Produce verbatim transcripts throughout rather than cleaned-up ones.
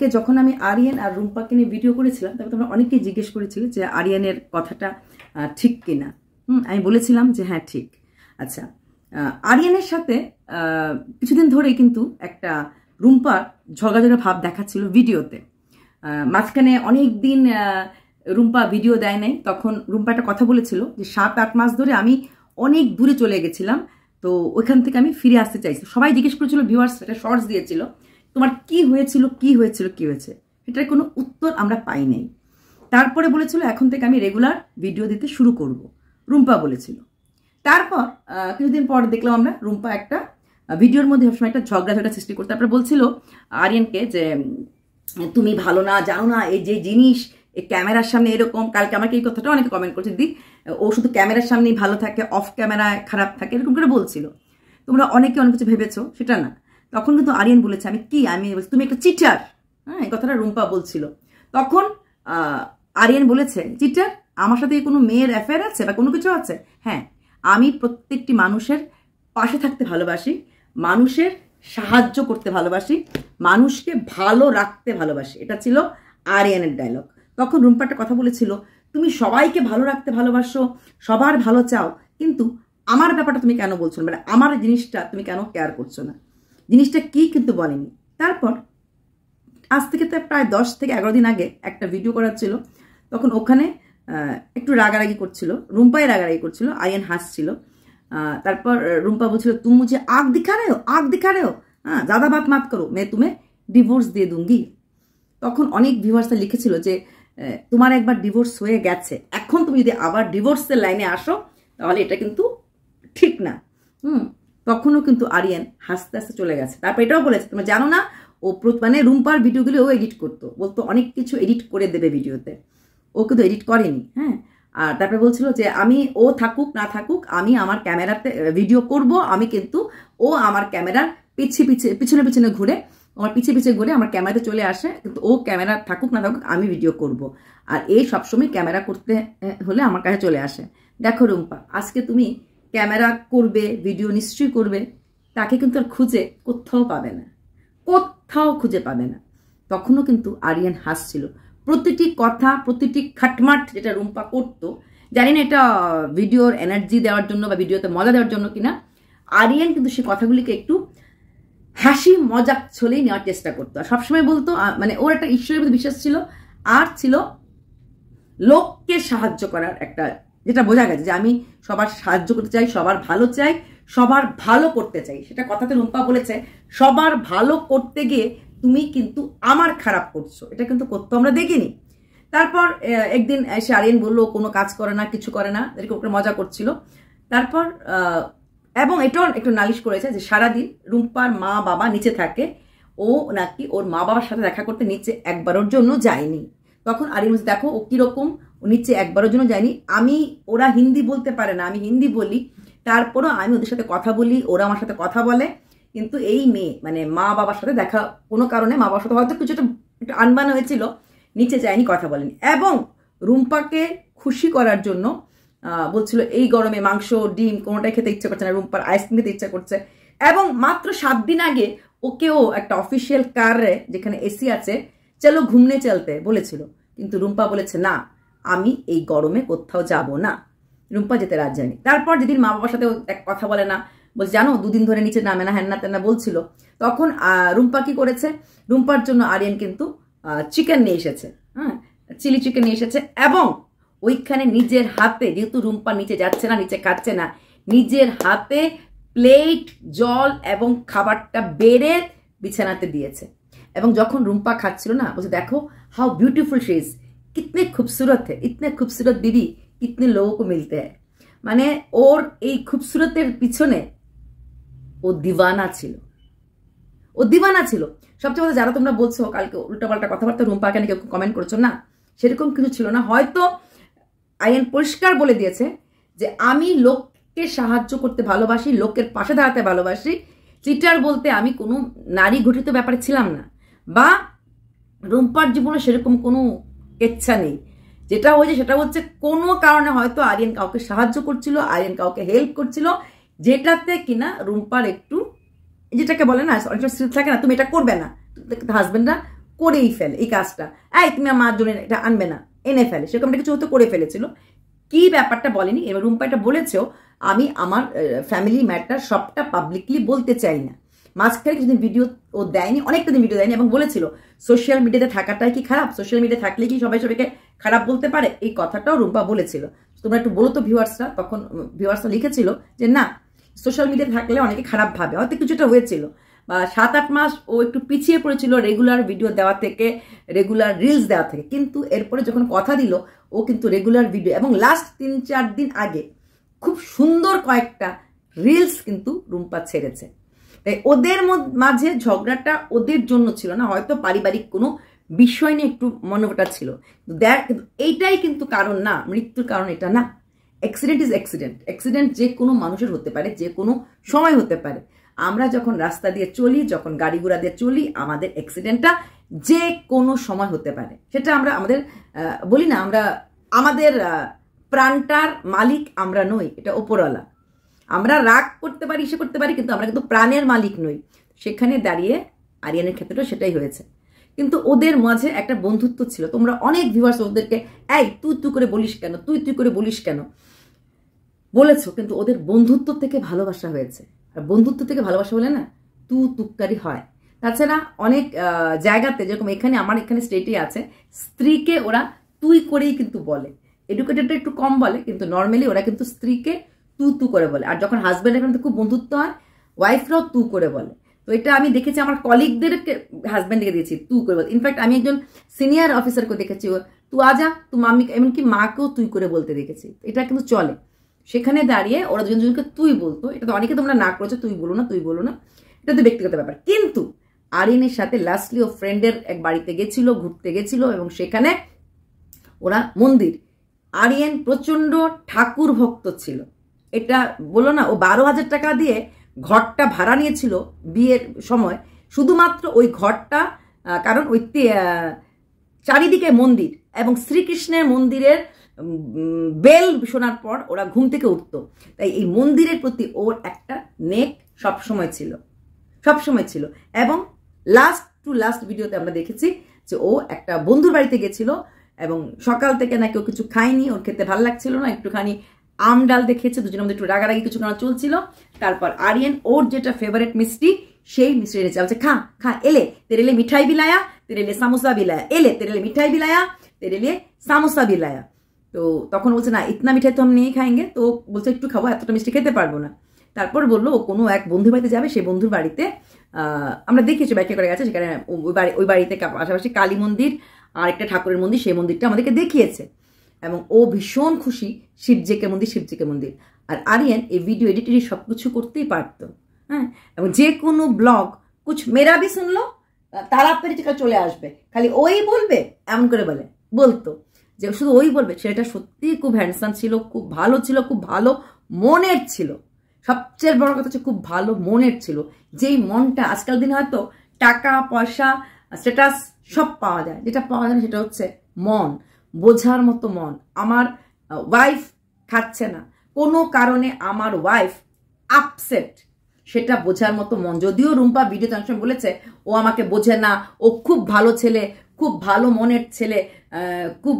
কালকে যখন আমি আরিয়ান আর রুম্পাকে নিয়ে ভিডিও করেছিলাম তবে তোমরা অনেকেই জিজ্ঞেস করেছিলে যে আরিয়ানের কথাটা ঠিক কিনা। হুম আমি বলেছিলাম যে হ্যাঁ ঠিক। আচ্ছা আরিয়ানের সাথে কিছুদিন ধরেই কিন্তু একটা রুম্পার ঝগড়াঝগড়া ভাব দেখাচ্ছিল ভিডিওতে। মাঝখানে অনেক দিন রুম্পা ভিডিও দেয় নাই, তখন রুম্পা একটা কথা বলেছিল যে সাত আট মাস ধরে আমি অনেক দূরে চলে গেছিলাম, তো ওইখান থেকে আমি ফিরে আসতে চাইছি। সবাই জিজ্ঞেস করেছিল, ভিউয়ার্স একটা শর্টস দিয়েছিল, তোমার কি হয়েছিল কি হয়েছিল কি হয়েছে, এটার কোনো উত্তর আমরা পাই নাই। তারপরে বলেছিল এখন থেকে আমি রেগুলার ভিডিও দিতে শুরু করব, রুম্পা বলেছিল। তারপর কিছুদিন পর দেখলাম আমরা রুম্পা একটা ভিডিওর মধ্যে সবসময় একটা ঝগড়া ঝগড়া সৃষ্টি করতে, তারপরে বলছিল আরিয়ানকে যে তুমি ভালো না জানো না এই যে জিনিস এই ক্যামেরার সামনে এরকম। কালকে আমাকে এই কথাটা অনেকে কমেন্ট করছে, দি ও শুধু ক্যামেরার সামনেই ভালো থাকে অফ ক্যামেরায় খারাপ থাকে, এরকম করে বলছিল। তোমরা অনেকে অনেক কিছু ভেবেছো, সেটা না। তখন কিন্তু আরিয়ান বলেছে আমি কি আমি বলছি তুমি একটা চিটার। হ্যাঁ এই কথাটা রুম্পা বলছিল। তখন আরিয়ান বলেছে চিটার, আমার সাথে কোনো মেয়ের অ্যাফেয়ার আছে বা কোনো কিছু আছে? হ্যাঁ আমি প্রত্যেকটি মানুষের পাশে থাকতে ভালোবাসি, মানুষের সাহায্য করতে ভালোবাসি, মানুষকে ভালো রাখতে ভালোবাসি। এটা ছিল আরিয়ানের ডায়লগ। তখন রুম্পা একটা কথা বলেছিল, তুমি সবাইকে ভালো রাখতে ভালোবাসো, সবার ভালো চাও, কিন্তু আমার ব্যাপারটা তুমি কেন বলছো না, মানে আমার জিনিসটা তুমি কেন কেয়ার করছো না, জিনিসটা কি কিন্তু বলেনি। তারপর আজ থেকে তো প্রায় দশ থেকে এগারো দিন আগে একটা ভিডিও করার ছিল, তখন ওখানে একটু রাগারাগি করছিল, রুম্পাই রাগারাগি করছিল, আরিয়ান হাসছিল। তারপর রুম্পা বলছিল তুম মুঝে আগ দিখা রে হো আগ দিখা রে হো, হ্যাঁ ज़्यादा बात मत करो मैं तुम्हें ডিভোর্স দিয়ে दूंगी। তখন অনেক ভিউয়ার্সরা লিখেছিল যে তোমার একবার ডিভোর্স হয়ে গেছে, এখন তুমি যদি আবার ডিভোর্সের লাইনে আসো তাহলে এটা কিন্তু ঠিক না। হুম তখনও কিন্তু আরিয়ান হাসতে হাসতে চলে গেছে। তারপর এটাও বলেছে তোমরা জানো না ও মানে রুম্পার ভিডিওগুলো ও এডিট করতো, বলতো অনেক কিছু এডিট করে দেবে ভিডিওতে, ও কিন্তু এডিট করেনি। হ্যাঁ আর তারপরে বলছিল যে আমি ও থাকুক না থাকুক আমি আমার ক্যামেরাতে ভিডিও করব, আমি কিন্তু ও আমার ক্যামেরার পিছিয়ে পিছিয়ে পিছনে পিছনে ঘুরে আমার পিছিয়ে পিছিয়ে ঘুরে আমার ক্যামেরাতে চলে আসে, কিন্তু ও ক্যামেরা থাকুক না থাকুক আমি ভিডিও করব। আর এই সবসময় ক্যামেরা করতে হলে আমার কাছে চলে আসে। দেখো রুম্পা আজকে তুমি ক্যামেরা করবে, ভিডিও নিশ্চয়ই করবে, তাকে কিন্তু আর খুঁজে কোথাও পাবে না, কোথাও খুঁজে পাবে না। তখনও কিন্তু আরিয়ান হাসছিল। প্রতিটি কথা প্রতিটি খাটমাট যেটা রুম্পা করতো, জানি না এটা ভিডিওর এনার্জি দেওয়ার জন্য বা ভিডিওতে মজা দেওয়ার জন্য কিনা, আরিয়ান কিন্তু সে কথাগুলিকে একটু হাসি মজাক ছলেই নেওয়ার চেষ্টা করতো। আর সবসময় বলতো মানে ওর একটা ঈশ্বরের প্রতি বিশ্বাস ছিল, আর ছিল লোককে সাহায্য করার একটা, যেটা বোঝা গেছে যে আমি সবার সাহায্য করতে চাই, সবার ভালো চাই, সবার ভালো করতে চাই। সেটা কথাতে রুম্পা বলেছে সবার ভালো করতে গিয়ে তুমি কিন্তু আমার খারাপ করছো, এটা কিন্তু করতে আমরা দেখিনি। তারপর একদিন এসে আরিয়ান বললো কোনো কাজ করে না কিছু করে না, এরকম করে মজা করছিল। তারপর এবং এটাও একটু নালিশ করেছে যে সারাদিন রুম্পার মা বাবা নিচে থাকে, ও নাকি ওর মা বাবার সাথে দেখা করতে নিচে একবারের জন্য যায়নি। তখন আরিয়ান বলছে দেখো ও কিরকম, ও নিচে একবারের জন্য যায়নি, আমি ওরা হিন্দি বলতে পারে না, আমি হিন্দি বলি, তারপরও আমি ওদের সাথে কথা বলি, ওরা আমার সাথে কথা বলে, কিন্তু এই মেয়ে মানে মা বাবার সাথে দেখা কোনো কারণে মা বাবার সাথে হয়তো কিছু একটা আনবান হয়েছিল, নিচে যায়নি, কথা বলেনি। এবং রুম্পাকে খুশি করার জন্য বলছিল এই গরমে মাংস ডিম কোনোটাই খেতে ইচ্ছা করছে না, রুম্পার আইসক্রিম খেতে ইচ্ছা করছে। এবং মাত্র সাত দিন আগে ওকেও একটা অফিসিয়াল কারে যেখানে এসি আছে চলো ঘুমনে চলতে বলেছিল, কিন্তু রুম্পা বলেছে না আমি এই গরমে কোথাও যাব না, রুম্পা যেতে রাজি হয়নি। তারপর যেদিন মা বাবার সাথে এক কথা বলে না, বলছে জানো দুদিন ধরে নিচে নামে না, হ্যান না তেনা বলছিল, তখন রুম্পা কি করেছে, রুম্পার জন্য আরিয়ান কিন্তু চিকেন নিয়ে এসেছে, হ্যাঁ চিলি চিকেন নিয়ে এসেছে, এবং ওইখানে নিজের হাতে, যেহেতু রুম্পা নিচে যাচ্ছে না নিচে খাচ্ছে না, নিজের হাতে প্লেট জল এবং খাবারটা বেড়ে বিছানাতে দিয়েছে। এবং যখন রুম্পা খাচ্ছিল না বলছে দেখো হাউ ब्यूटीफुल शी इज, कितने खूबसूरत है, इतने खूबसूरत बीवी कितने लोगों को मिलते हैं। মানে ওর এই খুবসুরতের পিছনে ও দিওয়ানা ছিল, ও দিওয়ানা ছিল। সবচেয়ে বড় যারা তোমরা বলছো কালকে উল্টাপাল্টা কথাবার্তা রুম্পাকে নিয়ে কেউ কমেন্ট করছো না, সেরকম কিছু ছিল না। হয়তো আইন পরিষ্কার বলে দিয়েছে যে আমি লোককে সাহায্য করতে ভালোবাসি, লোকের পাশে দাঁড়াতে ভালোবাসি, চিটার বলতে আমি কোনো নারী ঘটিত ব্যাপারে ছিলাম না, বা রুম্পার জীবনে সেরকম কোনো ইচ্ছা নেই। যেটা হয়েছে সেটা হচ্ছে কোনো কারণে হয়তো আরিয়ান কাউকে সাহায্য করছিল, আরিয়ান কাউকে হেল্প করছিল, যেটাতে কিনা রুম্পার একটু যেটাকে বলে না অনেকটা স্মৃতি থাকে না তুমি এটা করবে না, হাজবেন্ডরা করেই ফেলে এই কাজটা, এই তুমি আমার জন্য এটা আনবে না, এনে ফেলে, সেরকম একটা কিছু হয়তো করে ফেলেছিল। কি ব্যাপারটা বলেনি, এবার রুম্পা এটা বলেছেও, আমি আমার ফ্যামিলি ম্যাটার সবটা পাবলিকলি বলতে চাই না। মাঝখানে কিছুদিন ভিডিও ও দেয়নি, অনেকটা দিন ভিডিও দেয়নি, এবং বলেছিল সোশ্যাল মিডিয়াতে থাকাটাই কি খারাপ, সোশ্যাল মিডিয়া থাকলে কি সবাই সবাইকে খারাপ বলতে পারে, এই কথাটাও রুম্পা বলেছিল। তোমরা একটু বলো তো ভিউয়ার্সরা, তখন ভিউয়ার্সরা লিখেছিল যে না, সোশ্যাল মিডিয়াতে থাকলে অনেকে খারাপ ভাবে, হয়তো কিছুটা হয়েছিল, বা সাত আট মাস ও একটু পিছিয়ে পড়েছিল রেগুলার ভিডিও দেওয়া থেকে, রেগুলার রিলস দেওয়া থেকে, কিন্তু এরপরে যখন কথা দিল ও কিন্তু রেগুলার ভিডিও, এবং লাস্ট তিন চার দিন আগে খুব সুন্দর কয়েকটা রিলস কিন্তু রুম্পা ছেড়েছে। তাই ওদের মাঝে ঝগড়াটা ওদের জন্য ছিল না, হয়তো পারিবারিক কোনো বিষয় নিয়ে একটু মনোভাবটা ছিল, দেখ এইটাই কিন্তু কারণ না, মৃত্যুর কারণ এটা না। অ্যাক্সিডেন্ট ইজ অ্যাক্সিডেন্ট, অ্যাক্সিডেন্ট যে কোনো মানুষের হতে পারে, যে কোনো সময় হতে পারে। আমরা যখন রাস্তা দিয়ে চলি, যখন গাড়ি ঘোড়া দিয়ে চলি, আমাদের অ্যাক্সিডেন্টটা যে কোনো সময় হতে পারে। সেটা আমরা আমাদের বলি না, আমরা আমাদের প্রাণটার মালিক আমরা নই, এটা ওপরওয়ালা। আমরা রাগ করতে পারি, ইসে করতে পারি, কিন্তু আমরা কিন্তু প্রাণের মালিক নই। সেখানে দাঁড়িয়ে আরিয়ানের ক্ষেত্রেও সেটাই হয়েছে। কিন্তু ওদের মাঝে একটা বন্ধুত্ব ছিল। তোমরা অনেক ভিউয়ার্স ওদেরকে এই তুই তুই করে বলিস কেন, তুই তুই করে বলিস কেন বলেছো, কিন্তু ওদের বন্ধুত্ব থেকে ভালোবাসা হয়েছে। আর বন্ধুত্ব থেকে ভালোবাসা হলে না তু তুকারি হয়। তাছাড়া অনেক জায়গাতে, যেরকম এখানে আমার এখানে স্টেটে আছে, স্ত্রীকে ওরা তুই করেই কিন্তু বলে। এডুকেটেডটা একটু কম বলে, কিন্তু নর্মালি ওরা কিন্তু স্ত্রীকে তু তু করে বলে। আর যখন হাজব্যান্ডের কিন্তু খুব বন্ধুত্ব হয়, ওয়াইফরাও তু করে বলে। তো এটা আমি দেখেছি আমার কলিগদেরকে হাজব্যান্ডকে দিয়েছি তু করে বলে। ইনফ্যাক্ট আমি একজন সিনিয়র অফিসারকে দেখেছি তু আজা, তু মাম্মি, এমনকি মাকেও তুই করে বলতে দেখেছি। এটা কিন্তু চলে। সেখানে দাঁড়িয়ে ওরা দুজন দুজনকে তুই বলতো। এটা তো অনেকে তোমরা না করেছো, তুই বলো না, তুই বলো না, এটা তো ব্যক্তিগত ব্যাপার। কিন্তু আরিয়ানের সাথে লাস্টলি ও ফ্রেন্ডের এক বাড়িতে গেছিল, ঘুরতে গেছিল, এবং সেখানে ওরা মন্দির, আরিয়ান প্রচন্ড ঠাকুর ভক্ত ছিল। এটা বলো না, ও বারো হাজার টাকা দিয়ে ঘরটা ভাড়া নিয়েছিল বিয়ের সময়, শুধুমাত্র ওই ঘরটা, কারণ ওই চারিদিকে মন্দির, এবং শ্রীকৃষ্ণের মন্দিরের বেল শোনার পর ওরা ঘুম থেকে উঠতো। তাই এই মন্দিরের প্রতি ওর একটা নেক সবসময় ছিল, সবসময় ছিল। এবং লাস্ট টু লাস্ট ভিডিওতে আমরা দেখেছি যে ও একটা বন্ধুর বাড়িতে গেছিল, এবং সকাল থেকে নাকি ও কিছু খায়নি, ওর খেতে ভালো লাগছিল না, একটুখানি আম ডাল দেখেছে, দুজনের মধ্যে একটু রাগারাগি কিছু কেন চলছিল। তারপর আরিয়ান ওর যেটা ফেভারিট মিষ্টি, সেই মিষ্টি এনেছে, বলছে খা খা, এলে তেরে লে মিঠাই বিলায়া, তেরে লে সামোসা বিলায়া, এলে তেরে লে মিঠাই বিলায়া, তেরে লে সামোসা বিলায়া। তো তখন বলছে না, ইতনা মিঠাই তো আমি নিয়ে খাएंगे। তো বলছে একটু খাবো, এতটা মিষ্টি খেতে পারবো না। তারপর বললো ও কোনো এক বন্ধুর বাড়িতে যাবে, সেই বন্ধুর বাড়িতে আমরা দেখিয়েছি ব্যাখ্যা করে গেছে, সেখানে ওই বাড়ি ওই বাড়িতে পাশাপাশি কালী মন্দির আর একটা ঠাকুরের মন্দির, সেই মন্দিরটা আমাদেরকে দেখিয়েছে। এবং ও ভীষণ খুশি, শিবজিকে মন্দির, শিবজিকে মন্দির। আর আরিয়ান এই ভিডিও এডিটিং সব কিছু করতেই পারতো, হ্যাঁ, এবং যে কোনো ব্লগ কুছ মেরা ভি শুনলো তাড়াতাড়ি চলে আসবে, খালি ওই বলবে, এমন করে বলে বলতো যে শুধু ওই বলবে। সেটা সত্যি খুব হ্যান্ডসাম ছিল, খুব ভালো ছিল, খুব ভালো মনের ছিল। সবচেয়ে বড় কথা হচ্ছে খুব ভালো মনের ছিল, যেই মনটা আজকাল দিনে হয়তো টাকা পয়সা স্ট্যাটাস সব পাওয়া যায়, যেটা পাওয়া যায় সেটা হচ্ছে মন, বোঝার মতো মন। আমার ওয়াইফ খাচ্ছে না, কোনো কারণে আমার ওয়াইফ আপসেট, সেটা বোঝার মতো মন। যদিও রুম্পা ভিডিও জাংশন বলেছে ও আমাকে বোঝে না, ও খুব ভালো ছেলে, খুব ভালো মনের ছেলে, খুব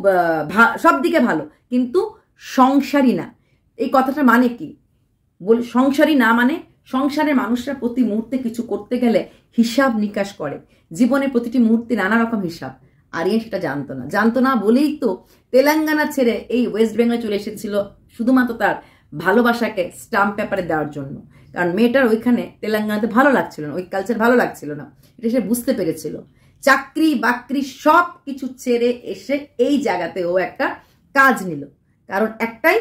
সব দিকে ভালো, কিন্তু সংসারী না। এই কথাটা মানে কি? বলি সংসারী না মানে সংসারের মানুষরা প্রতি মুহূর্তে কিছু করতে গেলে হিসাব নিকাশ করে, জীবনের প্রতিটি মুহূর্তে নানা রকম হিসাব। আরিয়ান সেটা জানতো না, জানতো না বলেই তো তেলেঙ্গানা ছেড়ে এই ওয়েস্ট বেঙ্গলে চলে এসেছিল, শুধুমাত্র তার ভালোবাসাকে স্টাম্প পেপারে দেওয়ার জন্য। কারণ মেয়েটার ওইখানে তেলেঙ্গানাতে ভালো লাগছিল না, ওই কালচার ভালো লাগছিল না, এটা সে বুঝতে পেরেছিল। চাকরি বাকরি সব কিছু ছেড়ে এসে এই জায়গাতে ও একটা কাজ নিল, কারণ একটাই,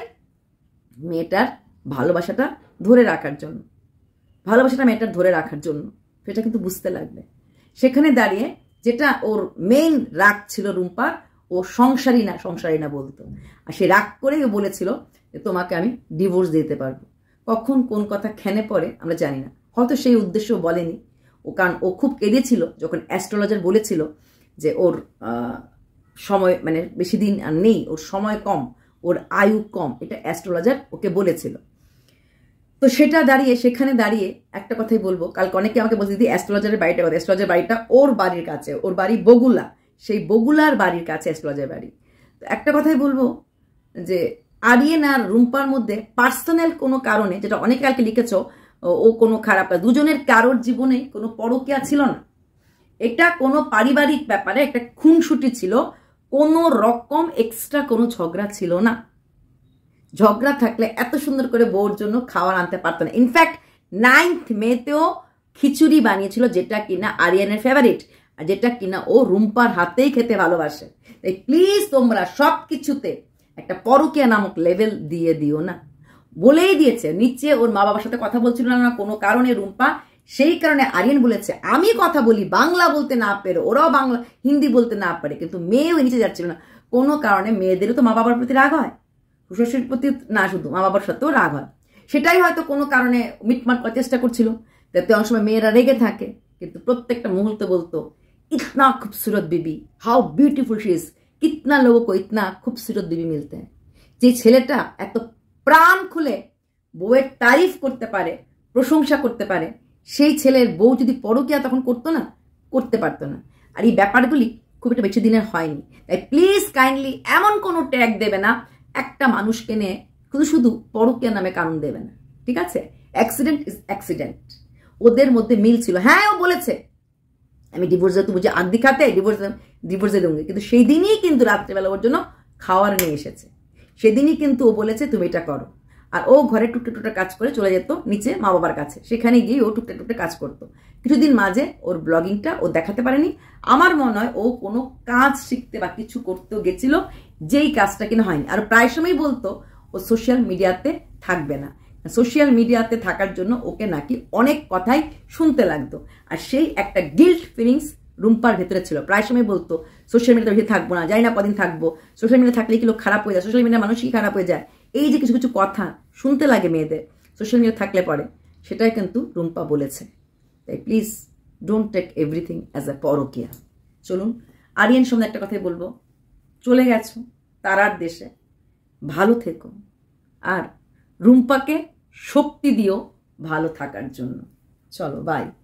মেয়েটার ভালোবাসাটা ধরে রাখার জন্য, ভালোবাসাটা মেয়েটার ধরে রাখার জন্য। সেটা কিন্তু বুঝতে লাগবে। সেখানে দাঁড়িয়ে যেটা ওর মেইন রাগ ছিল রুম্পার, ও সংসারী না সংসারী না বলতো, আর সে রাগ করেই ও বলেছিল যে তোমাকে আমি ডিভোর্স দিতে পারবো। কখন কোন কথা খেনে পড়ে আমরা জানি না, হয়তো সেই উদ্দেশ্য বলেনি ও, কারণ ও খুব কেঁদেছিল যখন অ্যাস্ট্রোলজার বলেছিল যে ওর সময় মানে বেশি দিন আর নেই, ওর সময় কম, ওর আয়ু কম, এটা অ্যাস্ট্রোলজার ওকে বলেছিল। তো সেটা দাঁড়িয়ে সেখানে দাঁড়িয়ে একটা কথাই বলবো, কালকে অনেকে আমাকে বলছে দিদি অ্যাস্ট্রোলজারের বাড়িটা কথা, অ্যাস্ট্রোলজার বাড়িটা ওর বাড়ির কাছে, ওর বাড়ি বগুলা, সেই বগুলার বাড়ির কাছে অ্যাস্ট্রোলজার বাড়ি। তো একটা কথাই বলবো যে আরিয়ান আর রুম্পার মধ্যে পার্সোনাল কোনো কারণে, যেটা অনেকে কালকে লিখেছ ও কোনো খারাপ, দুজনের কারোর জীবনে কোনো পরকীয়া ছিল না, এটা কোনো পারিবারিক ব্যাপারে একটা খুনসুটি ছিল, কোনো রকম এক্সট্রা কোনো ঝগড়া ছিল না। ঝগড়া থাকলে এত সুন্দর করে বউর জন্য খাবার আনতে পারতো না। ইনফ্যাক্ট নাইন্থ মেতেও খিচুড়ি বানিয়েছিল, যেটা কিনা আরিয়ানের ফেভারিট, আর যেটা কিনা ও রুম্পার হাতেই খেতে ভালোবাসে। তাই প্লিজ তোমরা সব কিছুতে একটা পরকীয়া নামক লেভেল দিয়ে দিও না। বলেই দিয়েছে নিচে ওর মা বাবার সাথে কথা বলছিল না কোনো কারণে রুম্পা, সেই কারণে আরিয়ান বলেছে আমি কথা বলি বাংলা বলতে না পেরে, ওরাও বাংলা হিন্দি বলতে না পারে, কিন্তু মেয়েও নিচে যাচ্ছিল না কোনো কারণে। মেয়েদেরও তো মা বাবার প্রতি রাগ হয়, শ্বশুরের প্রতি না, শুধু মা বাবার সাথেও রাগ হয়। সেটাই হয়তো কোনো কারণে মিটমাট করার চেষ্টা করছিল, যাতে অনেক সময় মেয়েরা রেগে থাকে, কিন্তু প্রত্যেকটা মুহূর্তে বলতো ইতনা খুবসুরত বিবি, হাউ বিউটিফুল শি ইজ, কিতনা লোগো কো ইতনা খুবসুরত বিবি মিলতে হ্যায়। যে ছেলেটা এত প্রাণ খুলে বউয়ের তারিফ করতে পারে, প্রশংসা করতে পারে, সেই ছেলের বউ যদি পরকীয়া তখন করতো না, করতে পারতো না। আর এই ব্যাপারগুলি খুব একটা বেশি দিনের হয়নি। তাই প্লিজ কাইন্ডলি এমন কোনো ট্যাগ দেবে না একটা মানুষকে নিয়ে শুধু শুধু পরকীয়া নামে কারণ দেবে না, ঠিক আছে? অ্যাক্সিডেন্ট ইজ অ্যাক্সিডেন্ট, ওদের মধ্যে মিল ছিল। হ্যাঁ ও বলেছে আমি ডিভোর্স দিয়ে, বুঝে আগ দিখাতে ডিভোর্স ডিভোর্স দিয়ে দেবো, কিন্তু সেই দিনই কিন্তু রাত্রেবেলা ওর জন্য খাওয়ার নিয়ে এসেছে, সেদিনই কিন্তু ও বলেছে তুমি এটা করো। আর ও ঘরে টুকটে টুকটে কাজ করে চলে যেত নিচে মা বাবার কাছে, সেখানে গিয়ে ও টুকটে টুকটে কাজ করতো। কিছুদিন মাঝে ওর ব্লগিংটা ও দেখাতে পারেনি। আমার মনে হয় ও কোনো কাজ শিখতে বা কিছু করতেও গেছিল, যেই কাজটা কিনা হয়নি। আর প্রায় সময় বলতো ও সোশ্যাল মিডিয়াতে থাকবে না, সোশ্যাল মিডিয়াতে থাকার জন্য ওকে নাকি অনেক কথাই শুনতে লাগতো। আর সেই একটা গিল্ট ফিলিংস রুম্পার ভেতরে ছিল, প্রায় সময় বলতো সোশ্যাল মিডিয়াতে বেশি থাকবো না, যাই না কদিন থাকবো, সোশ্যাল মিডিয়া থাকলে কি লোক খারাপ হয়ে যায়, সোশ্যাল মিডিয়া মানুষই খারাপ হয়ে যায়, এই যে কিছু কিছু কথা শুনতে লাগে মেয়েদের সোশ্যাল মিডিয়া থাকলে পরে, সেটাই কিন্তু রুম্পা বলেছে। তাই please don't take everything as a পরকীয়া। চলুন আরিয়ান সামনে একটা কথাই বলবো, চলে গেছো তারার দেশে, ভালো থেকো, আর রুম্পাকে শক্তি দিও ভালো থাকার জন্য। চলো বাই।